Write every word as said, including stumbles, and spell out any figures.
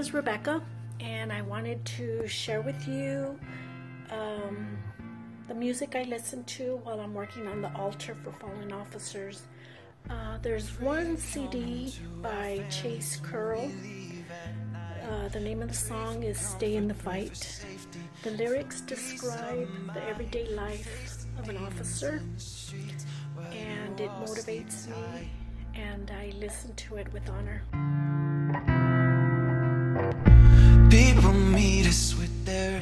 is Rebecca, and I wanted to share with you um, the music I listen to while I'm working on the altar for fallen officers. Uh, there's one C D by Chase Curl. Uh, the name of the song is Stay in the Fight. The lyrics describe the everyday life of an officer, and it motivates me, and I listen to it with honor. People meet us with their